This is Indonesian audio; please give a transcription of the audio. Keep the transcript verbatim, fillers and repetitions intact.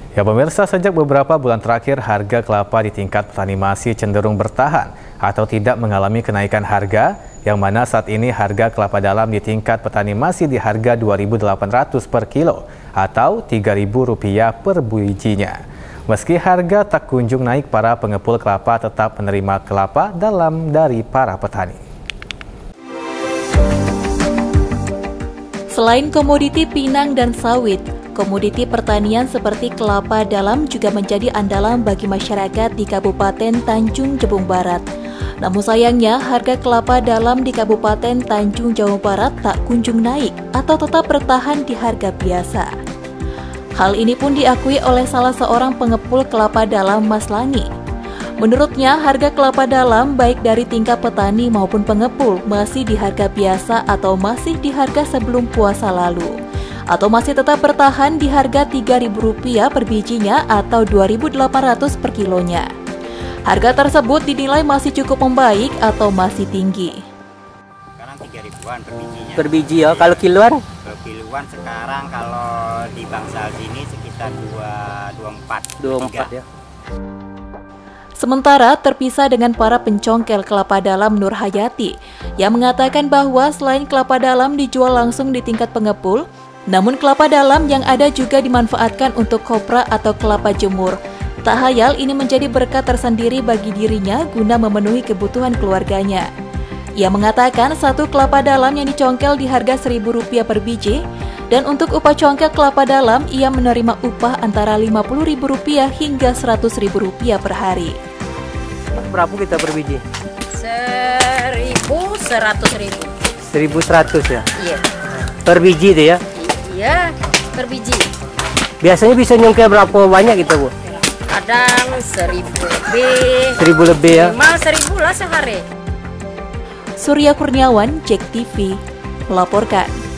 Ya pemirsa, sejak beberapa bulan terakhir harga kelapa di tingkat petani masih cenderung bertahan atau tidak mengalami kenaikan harga, yang mana saat ini harga kelapa dalam di tingkat petani masih di harga dua ribu delapan ratus per kilo atau tiga ribu rupiah per bijinya. Meski harga tak kunjung naik, para pengepul kelapa tetap menerima kelapa dalam dari para petani. Selain komoditi pinang dan sawit, komoditi pertanian seperti kelapa dalam juga menjadi andalan bagi masyarakat di Kabupaten Tanjung Jabung Barat. Namun sayangnya, harga kelapa dalam di Kabupaten Tanjung Jabung Barat tak kunjung naik atau tetap bertahan di harga biasa. Hal ini pun diakui oleh salah seorang pengepul kelapa dalam, Mas Langi. Menurutnya, harga kelapa dalam baik dari tingkat petani maupun pengepul masih di harga biasa atau masih di harga sebelum puasa lalu, atau masih tetap bertahan di harga tiga ribu rupiah per bijinya atau dua ribu delapan ratus per kilonya. Harga tersebut dinilai masih cukup membaik atau masih tinggi. Sekarang tiga ribuan per bijinya. Per biji ya, kalau kiloan? Kalau kiloan sekarang kalau di Bangsal sini sekitar dua puluh empat. dua puluh empat ya. Sementara terpisah dengan para pencongkel kelapa dalam, Nur Hayati, yang mengatakan bahwa selain kelapa dalam dijual langsung di tingkat pengepul, namun kelapa dalam yang ada juga dimanfaatkan untuk kopra atau kelapa jemur. Tak hayal ini menjadi berkat tersendiri bagi dirinya guna memenuhi kebutuhan keluarganya. Ia mengatakan satu kelapa dalam yang dicongkel di harga seribu rupiah per biji, dan untuk upah congkel kelapa dalam ia menerima upah antara lima puluh ribu rupiah hingga seratus ribu rupiah per hari. Berapa kita per biji? Seribu, seratus ribu. Seribu seratus ya? Iya. Per biji itu ya? Iya, per biji. Biasanya bisa nyongkel berapa banyak gitu, Bu? Kadang seribu lebih. Seribu lebih ya? Minimal seribu lah sehari. Surya Kurniawan, Jek T V, melaporkan.